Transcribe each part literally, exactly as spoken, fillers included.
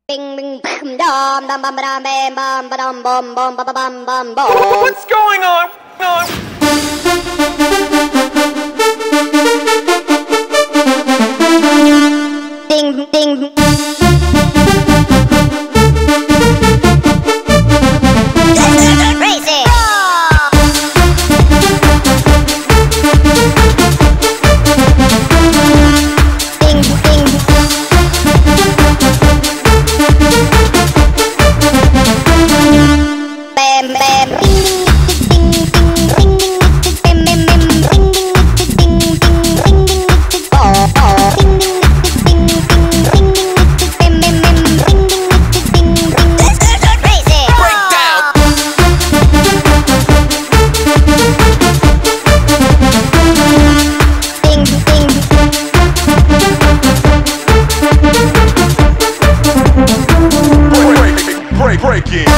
Bing bing bam dum dum bum bam bam bum bum bum bum bum bum bum bum. What's going on? Ding ding. Crazy. Ding ding. Bam bam. Ding ding ding ding. Bam bam bam. Ding ding ding ding ding. Oh oh. Ding ding ding ding ding. Bam bam bam. Ding ding ding ding. Crazy. Breakdown. Ding ding. Break, break, break it.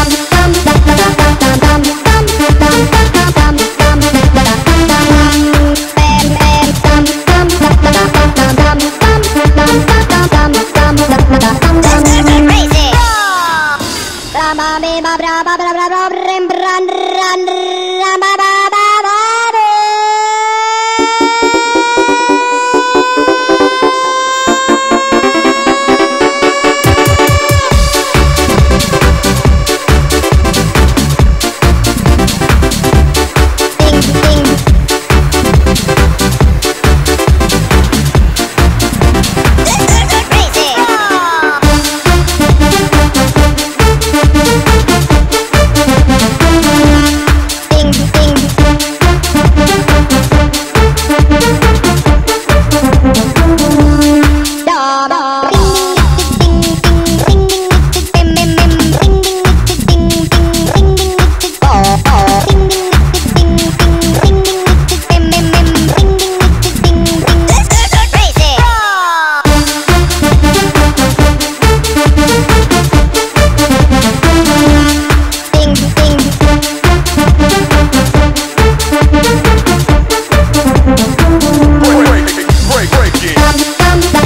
Break, break, break it.